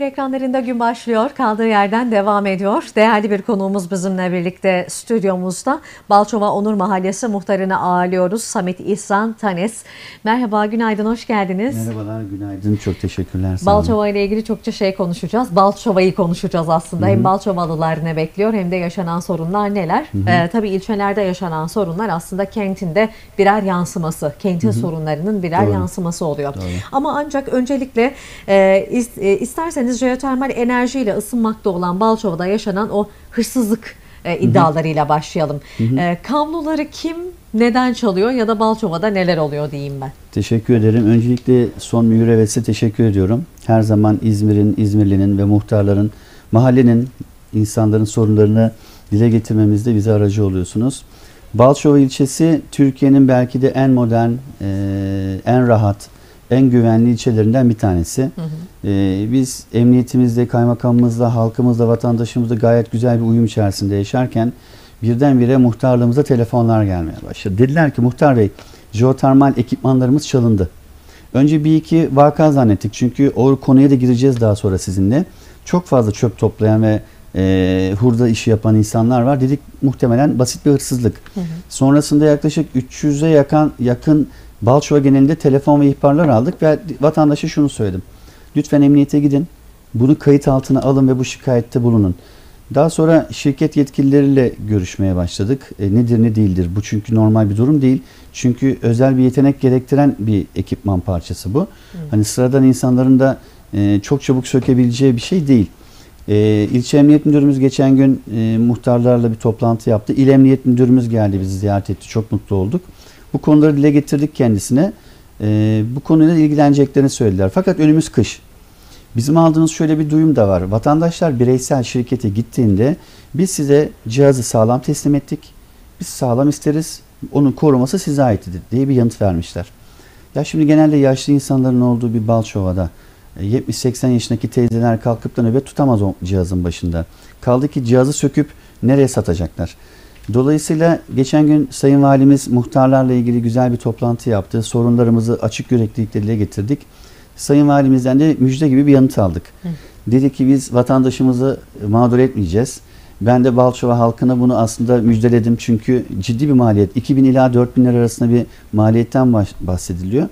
ekranlarında gün başlıyor, kaldığı yerden devam ediyor. Değerli bir konuğumuz bizimle birlikte stüdyomuzda. Balçova Onur Mahallesi muhtarını ağırlıyoruz. Samet İhsan Tanes. Merhaba, günaydın, hoş geldiniz. Merhabalar, günaydın. Çok teşekkürler. Balçova ile ilgili çokça şey konuşacağız. Balçova'yı konuşacağız aslında. Hı-hı. Hem Balçovalılar ne bekliyor hem de yaşanan sorunlar neler. Tabii ilçelerde yaşanan sorunlar aslında kentin de birer yansıması. Kentin sorunlarının birer yansıması oluyor. Doğru. Ama ancak öncelikle isterseniz jeotermal enerjiyle ısınmakta olan Balçova'da yaşanan o hırsızlık iddialarıyla başlayalım. Kabloları kim neden çalıyor ya da Balçova'da neler oluyor diyeyim ben. Teşekkür ederim. Öncelikle son mühür teşekkür ediyorum. Her zaman İzmir'in, İzmirli'nin ve muhtarların, mahallenin, insanların sorunlarını dile getirmemizde bize aracı oluyorsunuz. Balçova ilçesi Türkiye'nin belki de en modern, en rahat, en güvenli ilçelerinden bir tanesi. Biz emniyetimizde, kaymakamımızla, halkımızla, vatandaşımızla gayet güzel bir uyum içerisinde yaşarken birdenbire muhtarlığımıza telefonlar gelmeye başladı. Dediler ki muhtar bey, jeotermal ekipmanlarımız çalındı. Önce bir iki vaka zannettik çünkü o konuya da gireceğiz daha sonra sizinle. Çok fazla çöp toplayan ve hurda işi yapan insanlar var. Dedik muhtemelen basit bir hırsızlık. Sonrasında yaklaşık 300'e yakın Balçova genelinde telefon ve ihbarlar aldık ve vatandaşa şunu söyledim. Lütfen emniyete gidin, bunu kayıt altına alın ve bu şikayette bulunun. Daha sonra şirket yetkilileriyle görüşmeye başladık. Nedir ne değildir bu, çünkü normal bir durum değil. Çünkü özel bir yetenek gerektiren bir ekipman parçası bu. Hani sıradan insanların da çok çabuk sökebileceği bir şey değil. İlçe Emniyet Müdürümüz geçen gün muhtarlarla bir toplantı yaptı. İl Emniyet Müdürümüz geldi, bizi ziyaret etti. Çok mutlu olduk. Bu konuları dile getirdik kendisine. Bu konuyla ilgileneceklerini söylediler. Fakat önümüz kış. Bizim aldığımız şöyle bir duyum da var. Vatandaşlar bireysel şirkete gittiğinde biz size cihazı sağlam teslim ettik. Biz sağlam isteriz. Onun koruması size aittir diye bir yanıt vermişler. Ya şimdi genelde yaşlı insanların olduğu bir Balçova'da 70-80 yaşındaki teyzeler kalkıp da nöbet tutamaz o cihazın başında. Kaldı ki cihazı söküp nereye satacaklar? Dolayısıyla geçen gün Sayın Valimiz muhtarlarla ilgili güzel bir toplantı yaptı. Sorunlarımızı açık yüreklilikle dile getirdik. Sayın Valimizden de müjde gibi bir yanıt aldık. Dedi ki biz vatandaşımızı mağdur etmeyeceğiz. Ben de Balçova halkına bunu aslında müjdeledim. Çünkü ciddi bir maliyet. 2000 ila 4000 lira arasında bir maliyetten bahsediliyor.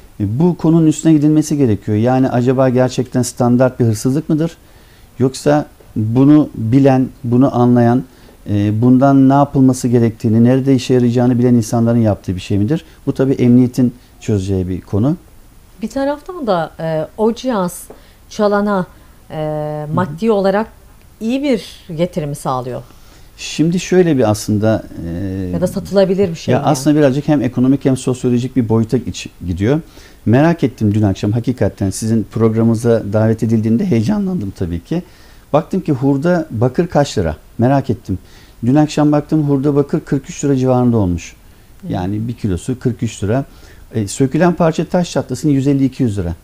Bu konunun üstüne gidilmesi gerekiyor. Yani acaba gerçekten standart bir hırsızlık mıdır? Yoksa bunu bilen, bunu anlayan, bundan ne yapılması gerektiğini, nerede işe yarayacağını bilen insanların yaptığı bir şey midir? Bu tabii emniyetin çözeceği bir konu. Bir taraftan da o cihaz çalana maddi olarak iyi bir getirimi sağlıyor. Şimdi şöyle bir aslında ya da satılabilir bir şey. Ya aslında birazcık hem ekonomik hem sosyolojik bir boyuta gidiyor. Merak ettim dün akşam, hakikaten sizin programınıza davet edildiğinde heyecanlandım tabii ki. Baktım ki hurda bakır kaç lira? Merak ettim. Dün akşam baktım hurda bakır 43 lira civarında olmuş. Yani bir kilosu 43 lira. Sökülen parça taş çatlasın 150-200 lira.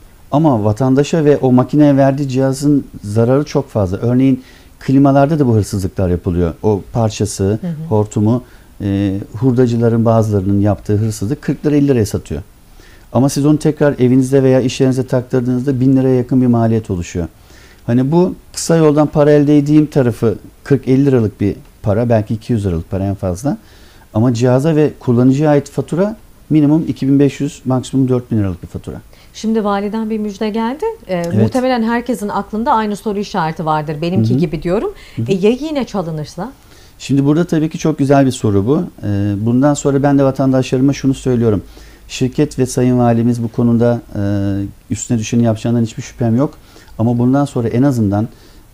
Ama vatandaşa ve o makineye verdiği cihazın zararı çok fazla. Örneğin klimalarda da bu hırsızlıklar yapılıyor. O parçası, hortumu hurdacıların bazılarının yaptığı hırsızlık 40 lira 50 liraya satıyor. Ama siz onu tekrar evinizde veya iş yerinize taktırdığınızda 1000 liraya yakın bir maliyet oluşuyor. Hani bu kısa yoldan para elde edeyim tarafı 40-50 liralık bir para, belki 200 liralık para en fazla. Ama cihaza ve kullanıcıya ait fatura minimum 2500, maksimum 4000 liralık bir fatura. Şimdi validen bir müjde geldi. Evet. Muhtemelen herkesin aklında aynı soru işareti vardır. Benimki gibi diyorum. Ya yine çalınırsa? Şimdi burada tabii ki çok güzel bir soru bu. Bundan sonra ben de vatandaşlarıma şunu söylüyorum. Şirket ve Sayın Valimiz bu konuda üstüne düşeni yapacağından hiçbir şüphem yok. Ama bundan sonra en azından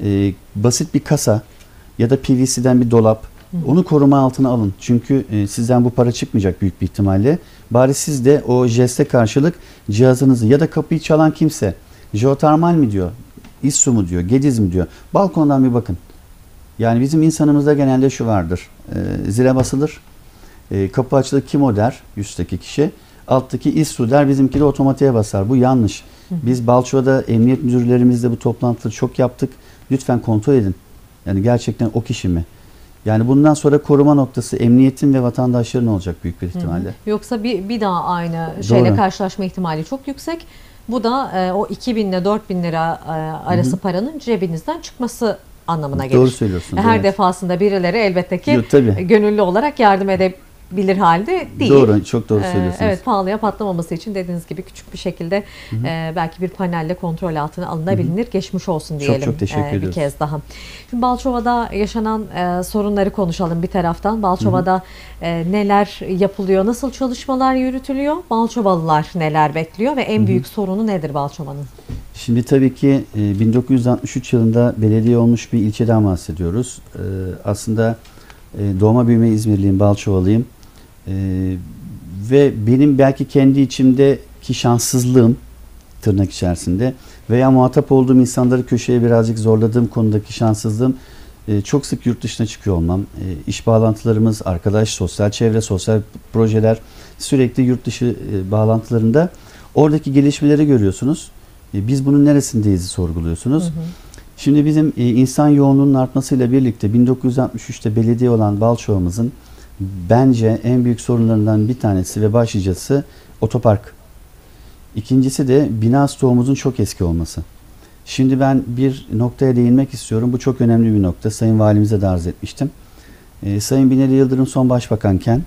basit bir kasa ya da PVC'den bir dolap, onu koruma altına alın. Çünkü sizden bu para çıkmayacak büyük bir ihtimalle. Bari siz de o jeste karşılık cihazınızı ya da kapıyı çalan kimse jeotermal mi diyor, İSSU mu diyor, Gediz mi diyor, balkondan bir bakın. Yani bizim insanımızda genelde şu vardır. Zile basılır, kapı açılır, kim o der, üstteki kişi. Alttaki İSSU der, bizimki de otomatiğe basar. Bu yanlış. Biz Balçova'da emniyet müdürlerimizle bu toplantıları çok yaptık. Lütfen kontrol edin. Yani gerçekten o kişi mi? Yani bundan sonra koruma noktası emniyetin ve vatandaşların olacak büyük bir ihtimalle. Yoksa bir daha aynı şeyle karşılaşma ihtimali çok yüksek. Bu da o 2.000 ile 4.000 lira arası paranın cebinizden çıkması anlamına gelir. Doğru söylüyorsunuz. Her evet. defasında birileri elbette ki Yok, tabii. gönüllü olarak yardım edebilir halde değil. Doğru, çok doğru söylüyorsunuz. Evet, pahalıya patlamaması için dediğiniz gibi küçük bir şekilde belki bir panelle kontrol altına alınabilir. Geçmiş olsun diyelim. Çok teşekkür ediyoruz. Bir kez daha. Şimdi Balçova'da yaşanan sorunları konuşalım bir taraftan. Balçova'da neler yapılıyor, nasıl çalışmalar yürütülüyor, Balçovalılar neler bekliyor ve en büyük sorunu nedir Balçova'nın? Şimdi tabii ki 1963 yılında belediye olmuş bir ilçeden bahsediyoruz. Aslında doğma büyüme İzmirliyim, Balçovalıyım. Ve benim belki kendi içimdeki şanssızlığım, tırnak içerisinde, veya muhatap olduğum insanları köşeye birazcık zorladığım konudaki şanssızlığım, çok sık yurt dışına çıkıyor olmam. İş bağlantılarımız, arkadaş, sosyal çevre, sosyal projeler, sürekli yurt dışı bağlantılarında oradaki gelişmeleri görüyorsunuz. Biz bunun neresindeyiz sorguluyorsunuz. Şimdi bizim insan yoğunluğunun artmasıyla birlikte 1963'te belediye olan Balçova'mızın bence en büyük sorunlarından bir tanesi ve başlıcası otopark. İkincisi de bina stoğumuzun çok eski olması. Şimdi ben bir noktaya değinmek istiyorum. Bu çok önemli bir nokta. Sayın Valimize de arz etmiştim. Sayın Binali Yıldırım son başbakanken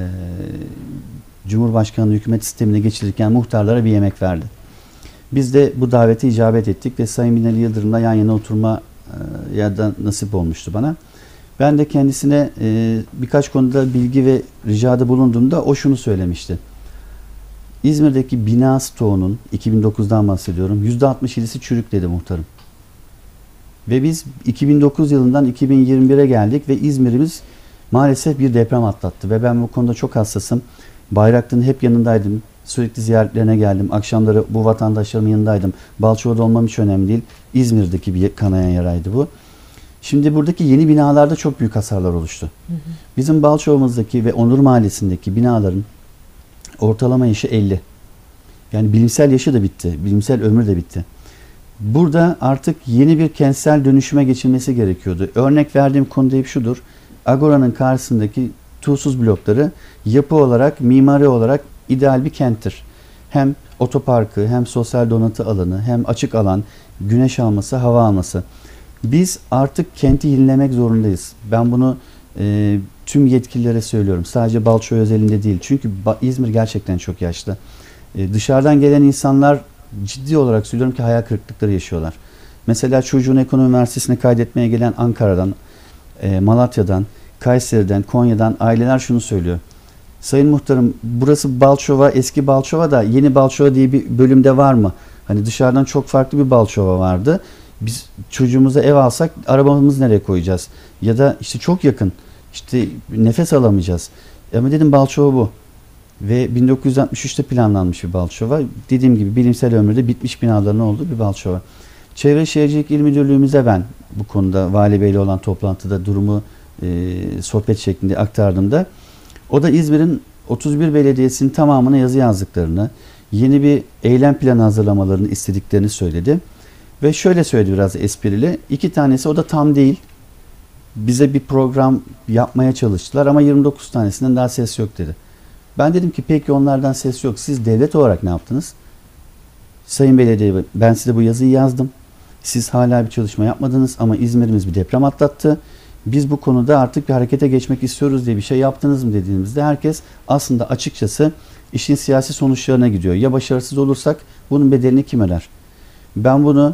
Cumhurbaşkanlığı hükümet sistemine geçirirken muhtarlara bir yemek verdi. Biz de bu davete icabet ettik ve Sayın Binali Yıldırım'la yan yana oturma ya da nasip olmuştu bana. Ben de kendisine birkaç konuda bilgi ve ricada bulunduğumda o şunu söylemişti. İzmir'deki bina stoğunun, 2009'dan bahsediyorum, %67'si çürük dedi muhtarım. Ve biz 2009 yılından 2021'e geldik ve İzmir'imiz maalesef bir deprem atlattı. Ve ben bu konuda çok hassasım. Bayraklı'nın hep yanındaydım. Sürekli ziyaretlerine geldim. Akşamları bu vatandaşlarımın yanındaydım. Balçova'da olmam hiç önemli değil. İzmir'deki bir kanayan yaraydı bu. Şimdi buradaki yeni binalarda çok büyük hasarlar oluştu. Bizim Balçova'mızdaki ve Onur Mahallesi'ndeki binaların ortalama yaşı 50. Yani bilimsel yaşı da bitti. Bilimsel ömrü de bitti. Burada artık yeni bir kentsel dönüşüme geçilmesi gerekiyordu. Örnek verdiğim konu da hep şudur. Agora'nın karşısındaki tuğsuz blokları yapı olarak, mimari olarak ideal bir kenttir. Hem otoparkı, hem sosyal donatı alanı, hem açık alan, güneş alması, hava alması. Biz artık kenti yenilemek zorundayız. Ben bunu tüm yetkililere söylüyorum. Sadece Balçova özelinde değil. Çünkü İzmir gerçekten çok yaşlı. Dışarıdan gelen insanlar ciddi olarak söylüyorum ki hayal kırıklıkları yaşıyorlar. Mesela çocuğun ekonomi üniversitesine kaydetmeye gelen Ankara'dan, Malatya'dan, Kayseri'den, Konya'dan aileler şunu söylüyor. Sayın Muhtarım, burası Balçova, eski Balçova da yeni Balçova diye bir bölümde var mı? Hani dışarıdan çok farklı bir Balçova vardı. Biz çocuğumuza ev alsak arabamızı nereye koyacağız? Ya da işte çok yakın, işte nefes alamayacağız. Ama dedim Balçova bu. Ve 1963'te planlanmış bir Balçova. Dediğim gibi bilimsel ömrü bitmiş binaların olduğu bir Balçova. Çevre Şehircilik İl Müdürlüğümüze ben bu konuda Vali Bey'le olan toplantıda durumu sohbet şeklinde aktardığımda o da İzmir'in 31 belediyesinin tamamına yazı yazdıklarını, yeni bir eylem planı hazırlamalarını istediklerini söyledi. Ve şöyle söyledi biraz esprili. 2 tanesi o da tam değil. Bize bir program yapmaya çalıştılar ama 29 tanesinden daha ses yok dedi. Ben dedim ki peki onlardan ses yok. Siz devlet olarak ne yaptınız? Sayın Belediye, ben size bu yazıyı yazdım. Siz hala bir çalışma yapmadınız ama İzmir'imiz bir deprem atlattı. Biz bu konuda artık bir harekete geçmek istiyoruz diye bir şey yaptınız mı dediğimizde herkes aslında açıkçası işin siyasi sonuçlarına gidiyor. Ya başarısız olursak bunun bedelini kim öder? Ben bunu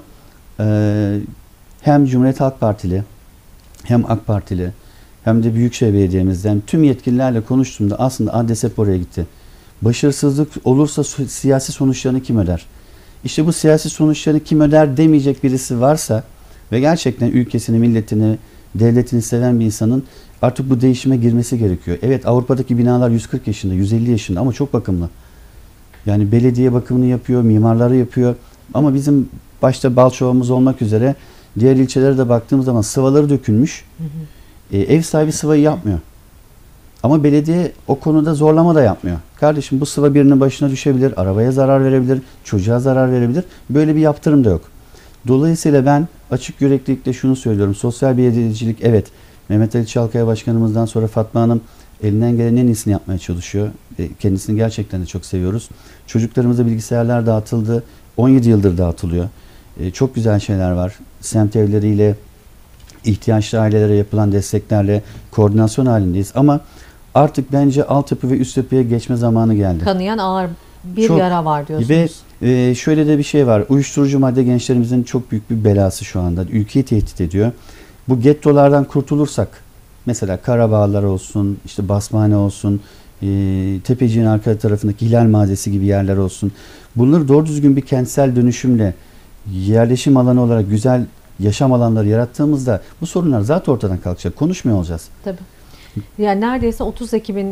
hem Cumhuriyet Halk Partili hem AK Partili hem de Büyükşehir Belediye'mizden tüm yetkililerle konuştuğumda aslında adres hep oraya gitti. Başarısızlık olursa siyasi sonuçlarını kim öder? İşte bu siyasi sonuçlarını kim öder demeyecek birisi varsa ve gerçekten ülkesini, milletini, devletini seven bir insanın artık bu değişime girmesi gerekiyor. Evet, Avrupa'daki binalar 140 yaşında, 150 yaşında ama çok bakımlı. Yani belediye bakımını yapıyor, mimarları yapıyor. Ama bizim başta Balçova'mız olmak üzere diğer ilçelere de baktığımız zaman sıvaları dökülmüş. Ev sahibi sıvayı yapmıyor. Ama belediye o konuda zorlama da yapmıyor. Kardeşim bu sıva birinin başına düşebilir, arabaya zarar verebilir, çocuğa zarar verebilir. Böyle bir yaptırım da yok. Dolayısıyla ben açık yüreklilikle şunu söylüyorum. Sosyal belediyecilik, evet, Mehmet Ali Çalkaya Başkanımızdan sonra Fatma Hanım elinden gelen en iyisini yapmaya çalışıyor. Kendisini gerçekten de çok seviyoruz. Çocuklarımıza bilgisayarlar dağıtıldı. 17 yıldır dağıtılıyor. Çok güzel şeyler var. Semt evleriyle, ihtiyaçlı ailelere yapılan desteklerle koordinasyon halindeyiz. Ama artık bence altyapı ve üst yapıya geçme zamanı geldi. Kanayan ağır bir Çok, yara var diyorsunuz. Ve şöyle de bir şey var. Uyuşturucu madde gençlerimizin çok büyük bir belası şu anda. Ülkeyi tehdit ediyor. Bu gettolardan kurtulursak, mesela Karabağlar olsun, işte Basmane olsun, Tepeci'nin arka tarafındaki Hilal Mahallesi gibi yerler olsun. Bunları doğru düzgün bir kentsel dönüşümle yerleşim alanı olarak güzel yaşam alanları yarattığımızda bu sorunlar zaten ortadan kalkacak. Konuşmuyor olacağız. Tabii. Yani neredeyse 30 Ekim'in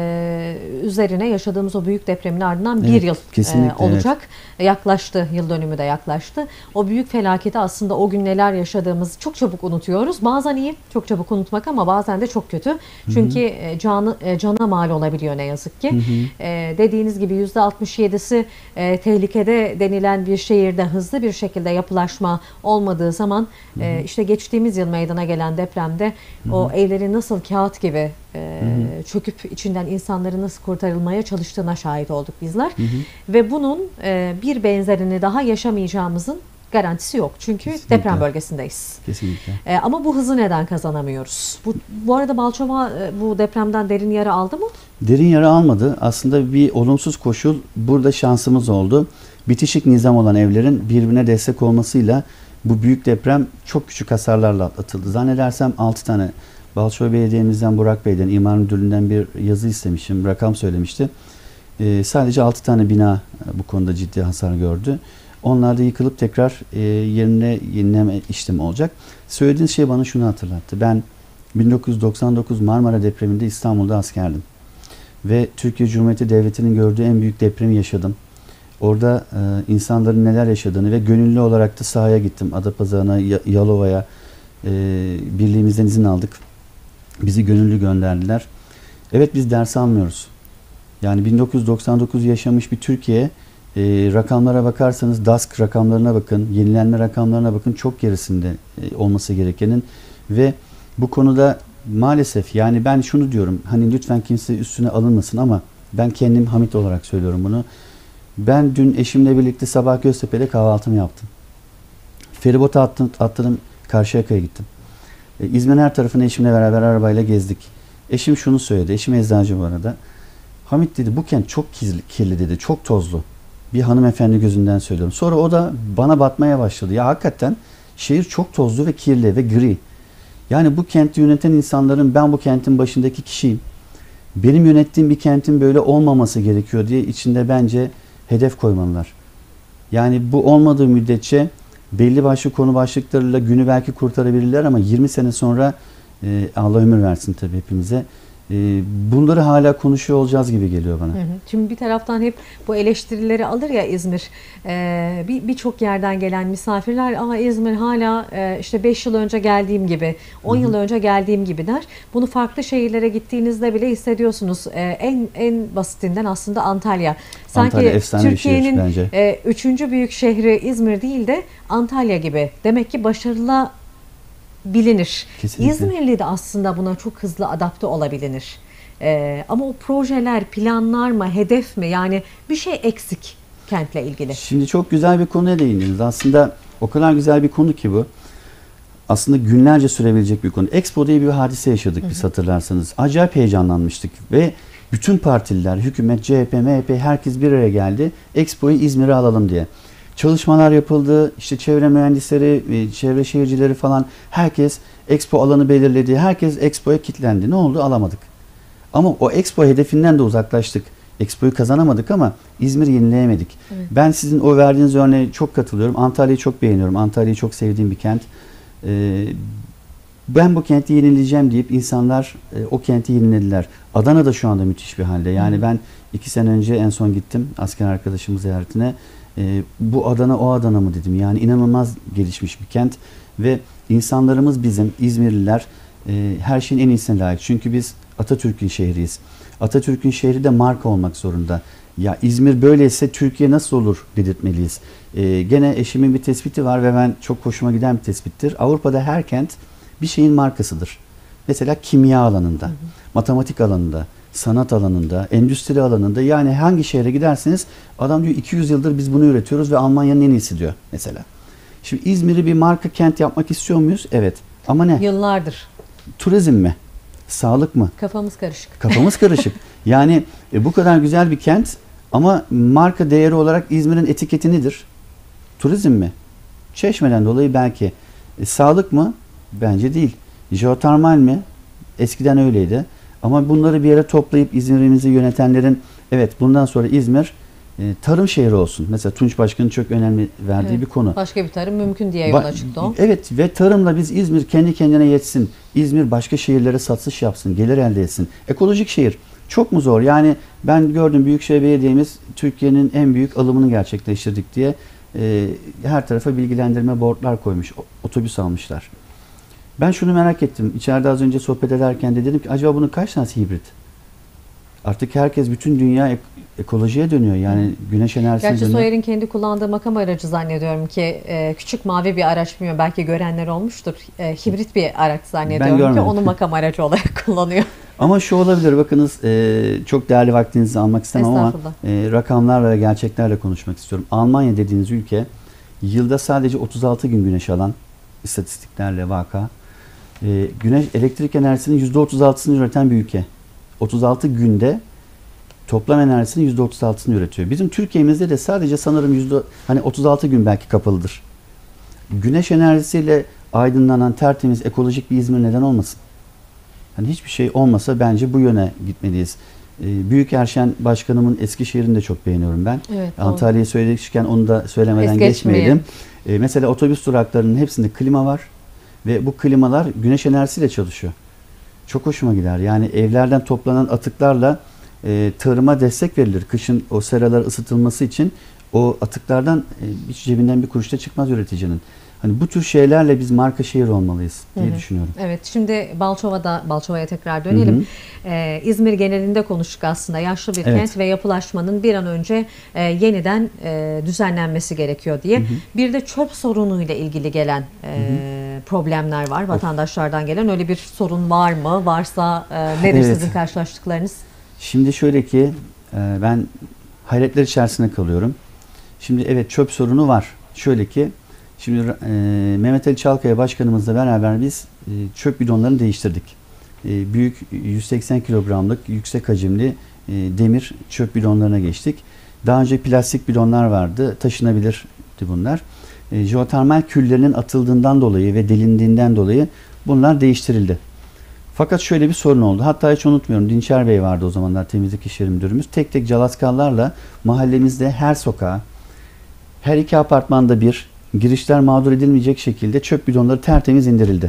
üzerine yaşadığımız o büyük depremin ardından bir yıl olacak. Evet. Yaklaştı, yıl dönümü de yaklaştı. O büyük felaketi aslında o gün neler yaşadığımızı çok çabuk unutuyoruz. Bazen iyi, çok çabuk unutmak ama bazen de çok kötü. Çünkü cana mal olabiliyor ne yazık ki. Dediğiniz gibi %67'si tehlikede denilen bir şehirde hızlı bir şekilde yapılaşma olmadığı zaman işte geçtiğimiz yıl meydana gelen depremde o evlerin nasıl kağıt gibi çöküp içinden insanların nasıl kurtarılmaya çalıştığına şahit olduk bizler. Ve bunun bir benzerini daha yaşamayacağımızın garantisi yok. Çünkü kesinlikle deprem bölgesindeyiz. Kesinlikle. Ama bu hızı neden kazanamıyoruz? Bu arada Balçova bu depremden derin yara aldı mı? Derin yara almadı. Aslında bir olumsuz koşul burada şansımız oldu. Bitişik nizam olan evlerin birbirine destek olmasıyla bu büyük deprem çok küçük hasarlarla atlatıldı. Zannedersem 6 tane Balçova Belediye'mizden, Burak Bey'den, İmar Müdürlüğü'nden bir yazı istemişim, rakam söylemişti. Sadece 6 tane bina bu konuda ciddi hasar gördü. Onlar da yıkılıp tekrar yerine yenileme işlemi olacak. Söylediğiniz şey bana şunu hatırlattı. Ben 1999 Marmara depreminde İstanbul'da askerdim. Ve Türkiye Cumhuriyeti Devleti'nin gördüğü en büyük depremi yaşadım. Orada insanların neler yaşadığını ve gönüllü olarak da sahaya gittim. Adapazarı'na, Yalova'ya birliğimizden izin aldık. Bizi gönüllü gönderdiler. Evet, biz ders almıyoruz. Yani 1999 yaşamış bir Türkiye, rakamlara bakarsanız DASK rakamlarına bakın, yenilenme rakamlarına bakın, çok gerisinde olması gerekenin. Ve bu konuda maalesef, yani ben şunu diyorum, hani lütfen kimse üstüne alınmasın ama ben kendim Hamit olarak söylüyorum bunu. Ben dün eşimle birlikte sabah Göztepe'de kahvaltımı yaptım. Feribota atladım, Karşıyaka'ya gittim. İzmir'in her tarafını eşimle beraber arabayla gezdik. Eşim şunu söyledi, eşim eczacı bu arada. Hamit dedi, bu kent çok kirli dedi, çok tozlu. Bir hanımefendi gözünden söylüyorum. Sonra o da bana batmaya başladı. Ya hakikaten şehir çok tozlu ve kirli ve gri. Yani bu kenti yöneten insanların, ben bu kentin başındaki kişiyim. Benim yönettiğim bir kentin böyle olmaması gerekiyor diye içinde bence hedef koymalılar. Yani bu olmadığı müddetçe belli başlı konu başlıklarıyla günü belki kurtarabilirler ama 20 sene sonra Allah ömür versin tabii hepimize. Bunları hala konuşuyor olacağız gibi geliyor bana. Şimdi bir taraftan hep bu eleştirileri alır ya İzmir. Birçok yerden gelen misafirler, ama İzmir hala işte 5 yıl önce geldiğim gibi, 10 yıl önce geldiğim gibi der. Bunu farklı şehirlere gittiğinizde bile hissediyorsunuz. En basitinden aslında Antalya. Sanki Türkiye'nin 3. büyük şehri İzmir değil de Antalya gibi. Demek ki başarılı bilinir. Kesinlikle. İzmirli de aslında buna çok hızlı adapte olabilir. Ama o projeler, planlar mı, hedef mi? Yani bir şey eksik kentle ilgili. Şimdi çok güzel bir konuya değindiniz. Aslında o kadar güzel bir konu ki bu. Aslında günlerce sürebilecek bir konu. Expo diye bir hadise yaşadık biz, hatırlarsanız. Acayip heyecanlanmıştık ve bütün partililer, hükümet, CHP, MHP, herkes bir araya geldi. Expo'yu İzmir'e alalım diye. Çalışmalar yapıldı. İşte çevre mühendisleri, çevre şehircileri falan, herkes Expo alanı belirledi. Herkes Expo'ya kilitlendi. Ne oldu? Alamadık. Ama o Expo hedefinden de uzaklaştık. Expo'yu kazanamadık ama İzmir'i yenileyemedik. Evet. Ben sizin o verdiğiniz örneğe çok katılıyorum. Antalya'yı çok beğeniyorum. Antalya'yı çok sevdiğim bir kent. Ben bu kenti yenileyeceğim deyip insanlar o kenti yenilediler. Adana da şu anda müthiş bir halde. Yani ben 2 sene önce en son gittim asker arkadaşımız ziyaretine. Bu Adana o Adana mı dedim. Yani inanılmaz gelişmiş bir kent ve insanlarımız, bizim İzmirliler her şeyin en iyisine layık. Çünkü biz Atatürk'ün şehriyiz. Atatürk'ün şehri de marka olmak zorunda. Ya İzmir böyleyse Türkiye nasıl olur dedirtmeliyiz. Gene eşimin bir tespiti var ve ben çok hoşuma giden bir tespittir. Avrupa'da her kent bir şeyin markasıdır. Mesela kimya alanında, matematik alanında, sanat alanında, endüstri alanında, yani hangi şehre giderseniz adam diyor 200 yıldır biz bunu üretiyoruz ve Almanya'nın en iyisi diyor mesela. Şimdi İzmir'i bir marka kent yapmak istiyor muyuz? Evet. Ama ne? Yıllardır. Turizm mi? Sağlık mı? Kafamız karışık. Kafamız karışık. Yani bu kadar güzel bir kent ama marka değeri olarak İzmir'in etiketi nedir? Turizm mi? Çeşmeden dolayı belki. Sağlık mı? Bence değil. Jeotermal mi? Eskiden öyleydi. Ama bunları bir yere toplayıp İzmir'imizi yönetenlerin, evet bundan sonra İzmir tarım şehri olsun. Mesela Tunç Başkan'ın çok önemli verdiği bir konu. Başka bir tarım mümkün diye yola çıktı o. Evet ve tarımla biz İzmir kendi kendine yetsin. İzmir başka şehirlere satış yapsın, gelir elde etsin. Ekolojik şehir. Çok mu zor? Yani ben gördüm Büyükşehir Belediye'miz Türkiye'nin en büyük alımını gerçekleştirdik diye her tarafa bilgilendirme boardlar koymuş. Otobüs almışlar. Ben şunu merak ettim. İçeride az önce sohbet ederken de dedim ki acaba bunun kaç tanesi hibrit? Artık herkes, bütün dünya ekolojiye dönüyor. Yani güneş enerjisine Gerçi dönüyor. Soyer'in kendi kullandığı makam aracı zannediyorum ki küçük mavi bir araç, bilmiyorum belki görenler olmuştur. Hibrit bir araç zannediyorum ki onu makam aracı olarak kullanıyor. Ama şu olabilir, bakınız çok değerli vaktinizi almak istemem ama rakamlarla ve gerçeklerle konuşmak istiyorum. Almanya dediğiniz ülke yılda sadece 36 gün güneş alan, istatistiklerle vaka. Güneş elektrik enerjisinin %36'sını üreten bir ülke. 36 günde toplam enerjisinin %36'sını üretiyor. Bizim Türkiye'mizde de sadece sanırım 36 gün belki kapalıdır. Güneş enerjisiyle aydınlanan tertemiz ekolojik bir İzmir neden olmasın? Hani hiçbir şey olmasa bence bu yöne gitmeliyiz. Büyükerşen Başkanımın Eskişehir'ini de çok beğeniyorum ben. Evet, Antalya'yı söylemişken onu da söylemeden geçmeyelim. Mesela otobüs duraklarının hepsinde klima var ve bu klimalar güneş enerjisiyle çalışıyor. Çok hoşuma gider. Yani evlerden toplanan atıklarla tarıma destek verilir. Kışın o seralar ısıtılması için o atıklardan hiç cebinden bir kuruş da çıkmaz üreticinin. Hani bu tür şeylerle biz marka şehir olmalıyız diye düşünüyorum. Evet, şimdi Balçova'ya tekrar dönelim. İzmir genelinde konuştuk aslında. Yaşlı bir kent ve yapılaşmanın bir an önce yeniden düzenlenmesi gerekiyor diye. Bir de çöp sorunuyla ilgili gelen problemler var. Vatandaşlardan gelen öyle bir sorun var mı? Varsa nedir sizin karşılaştıklarınız? Şimdi şöyle ki ben hayretler içerisinde kalıyorum. Şimdi evet, çöp sorunu var. Şöyle ki şimdi Mehmet Ali Çalkaya Başkanımızla beraber biz çöp bidonlarını değiştirdik. Büyük 180 kilogramlık yüksek hacimli demir çöp bidonlarına geçtik. Daha önce plastik bidonlar vardı. Taşınabilirdi bunlar. Jeotermal küllerinin atıldığından dolayı ve delindiğinden dolayı bunlar değiştirildi. Fakat şöyle bir sorun oldu. Hatta hiç unutmuyorum. Dinçer Bey vardı o zamanlar, temizlik işleri müdürümüz. Tek tek calaskallarla mahallemizde her sokağa, her iki apartmanda bir, girişler mağdur edilmeyecek şekilde çöp bidonları tertemiz indirildi.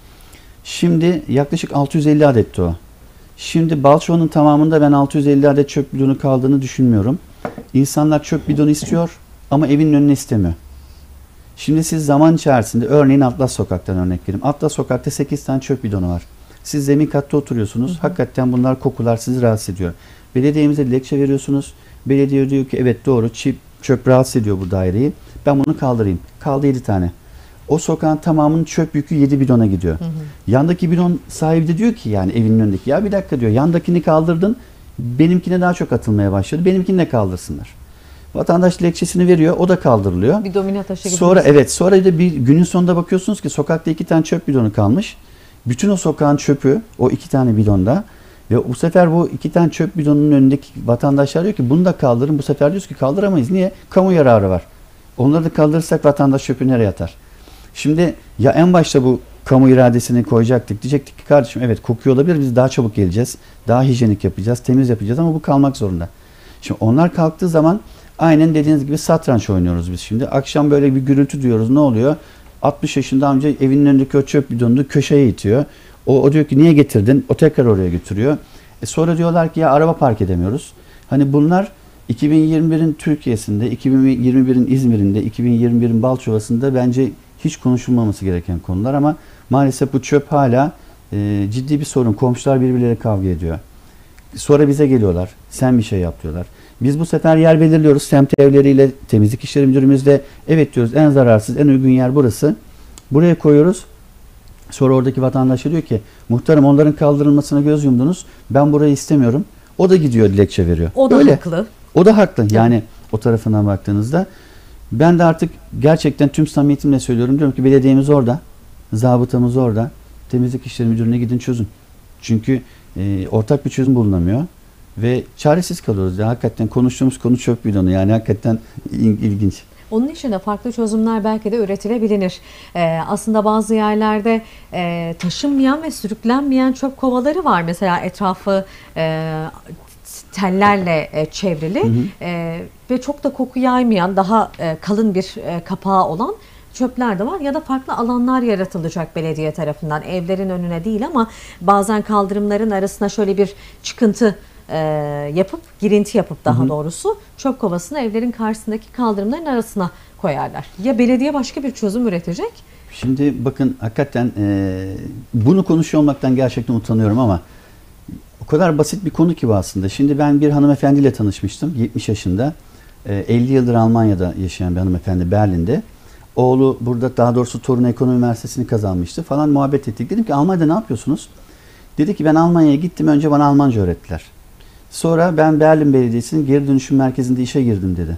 Şimdi yaklaşık 650 adetti o. Şimdi Balçova'nın tamamında ben 650 adet çöp bidonu kaldığını düşünmüyorum. İnsanlar çöp bidonu istiyor ama evinin önüne istemiyor. Şimdi siz zaman içerisinde, örneğin Atlas Sokak'tan örnek vereyim. Atlas Sokak'ta 8 tane çöp bidonu var. Siz zemin katta oturuyorsunuz. Hakikaten bunlar, kokular sizi rahatsız ediyor. Belediyemize dilekçe veriyorsunuz. Belediye diyor ki evet doğru, çöp rahatsız ediyor bu daireyi. Ben bunu kaldırayım. Kaldı 7 tane. O sokağın tamamının çöp yükü 7 bidona gidiyor. Yandaki bidon sahibi de diyor ki, yani evinin önündeki, ya bir dakika diyor, yandakini kaldırdın, benimkine daha çok atılmaya başladı. Benimkini de kaldırsınlar. Vatandaş dilekçesini veriyor, o da kaldırılıyor. Bir domino taşı gibi. Sonra da bir günün sonunda bakıyorsunuz ki sokakta 2 tane çöp bidonu kalmış. Bütün o sokağın çöpü o 2 tane bidonda ve bu sefer bu 2 tane çöp bidonunun önündeki vatandaşlar diyor ki bunu da kaldırın. Bu sefer diyoruz ki kaldıramayız. Niye? Kamu yararı var. Onları da kaldırırsak vatandaş çöpü nereye atar? Şimdi ya en başta bu kamu iradesini koyacaktık. Diyecektik ki kardeşim evet kokuyor olabilir, biz daha çabuk geleceğiz. Daha hijyenik yapacağız, temiz yapacağız ama bu kalmak zorunda. Şimdi onlar kalktığı zaman aynen dediğiniz gibi satranç oynuyoruz biz şimdi. Akşam böyle bir gürültü duyuyoruz. Ne oluyor? 60 yaşında amca evinin önündeki o çöp bidonunu köşeye itiyor. O diyor ki niye getirdin? O tekrar oraya götürüyor. Sonra diyorlar ki ya araba park edemiyoruz. Hani bunlar 2021'in Türkiye'sinde, 2021'in İzmir'inde, 2021'in Balçova'sında bence hiç konuşulmaması gereken konular ama maalesef bu çöp hala ciddi bir sorun. Komşular birbirleriyle kavga ediyor. Sonra bize geliyorlar. Sen bir şey yap diyorlar. Biz bu sefer yer belirliyoruz. Semt evleriyle temizlik işleri müdürümüzde evet diyoruz, en zararsız, en uygun yer burası. Buraya koyuyoruz. Sonra oradaki vatandaş diyor ki muhtarım onların kaldırılmasına göz yumdunuz. Ben burayı istemiyorum. O da gidiyor dilekçe veriyor. O da haklı. O da haklı. Yani o tarafından baktığınızda. Ben de artık gerçekten tüm samimiyetimle söylüyorum. Diyorum ki belediyemiz orada. Zabıtamız orada. Temizlik İşleri Müdürlüğü'ne gidin çözün. Çünkü ortak bir çözüm bulunamıyor. Ve çaresiz kalıyoruz. Yani hakikaten konuştuğumuz konu çöp bidonu. Yani hakikaten ilginç. Onun için de farklı çözümler belki de üretilebilir. Aslında bazı yerlerde taşınmayan ve sürüklenmeyen çöp kovaları var. Mesela etrafı tellerle çevrili ve çok da koku yaymayan, daha kalın bir kapağı olan çöpler de var. Ya da farklı alanlar yaratılacak belediye tarafından. Evlerin önüne değil ama bazen kaldırımların arasına şöyle bir çıkıntı yapıp, girinti yapıp daha doğrusu çöp kovasını evlerin karşısındaki kaldırımların arasına koyarlar. Ya belediye başka bir çözüm üretecek? Şimdi bakın hakikaten bunu konuşuyor olmaktan gerçekten utanıyorum ama o kadar basit bir konu ki bu aslında. Şimdi ben bir hanımefendiyle tanışmıştım. 70 yaşında. 50 yıldır Almanya'da yaşayan bir hanımefendi, Berlin'de. Oğlu burada, daha doğrusu torunu Ekonomi Üniversitesi'ni kazanmıştı falan, muhabbet ettik. Dedim ki Almanya'da ne yapıyorsunuz? Dedi ki ben Almanya'ya gittim, önce bana Almanca öğrettiler. Sonra ben Berlin Belediyesi'nin geri dönüşüm merkezinde işe girdim dedi.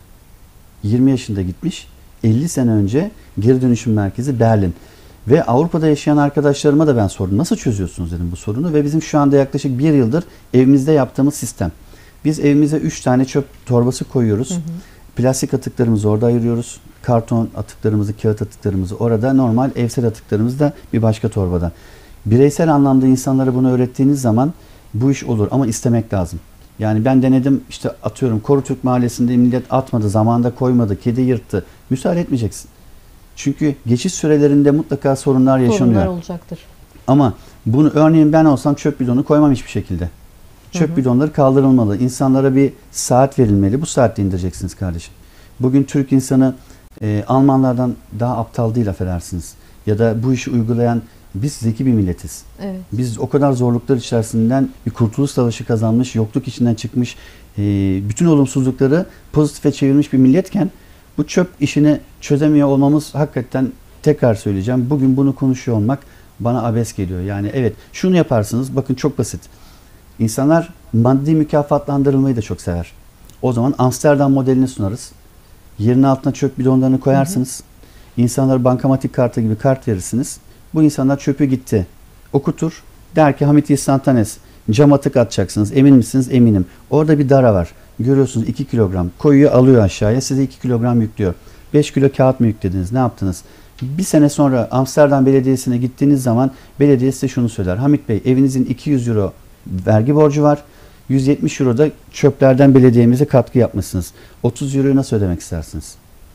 20 yaşında gitmiş. 50 sene önce geri dönüşüm merkezi Berlin. Ve Avrupa'da yaşayan arkadaşlarıma da ben sordum. Nasıl çözüyorsunuz dedim bu sorunu. Ve bizim şu anda yaklaşık 1 yıldır evimizde yaptığımız sistem. Biz evimize 3 tane çöp torbası koyuyoruz. Plastik atıklarımızı orada ayırıyoruz. Karton atıklarımızı, kağıt atıklarımızı orada. Normal evsel atıklarımızı da bir başka torbada. Bireysel anlamda insanlara bunu öğrettiğiniz zaman bu iş olur ama istemek lazım. Yani ben denedim, işte atıyorum Korutürk Mahallesi'nde millet atmadı, zamanında koymadı, kedi yırttı. Müsaade etmeyeceksin. Çünkü geçiş sürelerinde mutlaka sorunlar yaşanıyor. Sorunlar olacaktır. Ama bunu örneğin ben olsam çöp bidonu koymam hiçbir şekilde. Çöp bidonları kaldırılmalı. İnsanlara bir saat verilmeli. Bu saatte indireceksiniz kardeşim. Bugün Türk insanı Almanlardan daha aptal değil, affedersiniz. Ya da bu işi uygulayan, biz zeki bir milletiz. Evet. Biz o kadar zorluklar içerisinden bir kurtuluş savaşı kazanmış, yokluk içinden çıkmış, bütün olumsuzlukları pozitife çevirmiş bir milletken bu çöp işini çözemiyor olmamız hakikaten, tekrar söyleyeceğim, bugün bunu konuşuyor olmak bana abes geliyor. Yani evet, şunu yaparsınız, bakın çok basit. İnsanlar maddi mükafatlandırılmayı da çok sever. O zaman Amsterdam modelini sunarız. Yerin altına çöp bidonlarını koyarsınız. İnsanlara bankamatik kartı gibi kart verirsiniz. Bu insanlar çöpü gitti okutur. Der ki Hamit İstantanes, cam atık atacaksınız. Emin misiniz? Eminim. Orada bir dara var. Görüyorsunuz 2 kilogram. Koyuyor, alıyor aşağıya. Size 2 kilogram yüklüyor. 5 kilo kağıt mı yüklediniz? Ne yaptınız? Bir sene sonra Amsterdam Belediyesi'ne gittiğiniz zaman belediye size şunu söyler. Hamit Bey, evinizin 200 euro vergi borcu var. 170 euro da çöplerden belediyemize katkı yapmışsınız. 30 euroyu nasıl ödemek istersiniz?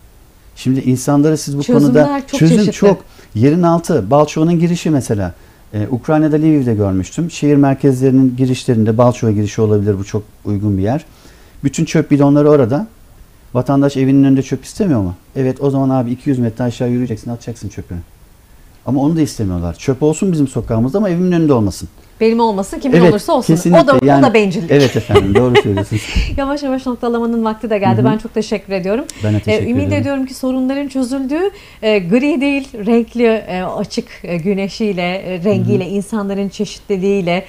Şimdi insanları siz bu Çözümler konuda çok çözüm çeşitli. çok. Yerin altı, Balçova'nın girişi mesela. Ukrayna'da Lviv'de görmüştüm. Şehir merkezlerinin girişlerinde Balçova girişi olabilir, bu çok uygun bir yer. Bütün çöp bidonları orada. Vatandaş evinin önünde çöp istemiyor mu? Evet, o zaman abi 200 metre aşağı yürüyeceksin, atacaksın çöpünü. Ama onu da istemiyorlar. Çöp olsun bizim sokağımızda ama evimin önünde olmasın. Benim olmasın, kimin Evet, olursa olsun. kesinlikle. O da bencillik. Evet efendim, doğru söylüyorsunuz. Yavaş yavaş noktalamanın vakti de geldi. Ben çok teşekkür ediyorum. Ben de teşekkür Ümit ediyorum. ediyorum ki sorunların çözüldüğü, gri değil, renkli, açık güneşiyle, rengiyle, insanların çeşitliliğiyle,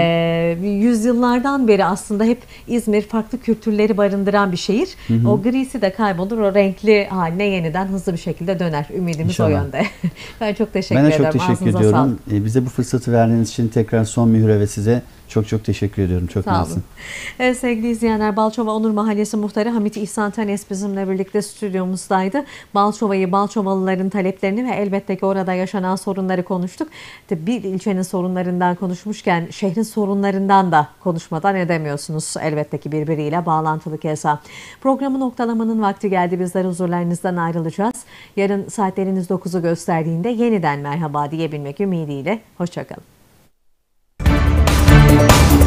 yüzyıllardan beri aslında hep İzmir farklı kültürleri barındıran bir şehir. O grisi de kaybolur, o renkli haline yeniden hızlı bir şekilde döner. Ümidimiz İnşallah. o yönde. Ben çok teşekkür Ben ederim. de çok teşekkür Ağzınıza ediyorum. sağlık. Bize bu fırsatı verdiğiniz için tekrar son mühüre ve size çok teşekkür ediyorum. Çok Sağ mersi. olun. Evet, sevgili izleyenler, Balçova Onur Mahallesi Muhtarı Hamit İhsan Tanes bizimle birlikte stüdyomuzdaydı. Balçova'yı, Balçovalıların taleplerini ve elbette ki orada yaşanan sorunları konuştuk. Bir ilçenin sorunlarından konuşmuşken şehrin sorunlarından da konuşmadan edemiyorsunuz. Elbette ki birbiriyle bağlantılı keza. Programı noktalamanın vakti geldi. Bizler huzurlarınızdan ayrılacağız. Yarın saatleriniz 9'u gösterdiğinde yeniden merhaba diyebilmek ümidiyle. Hoşça kalın.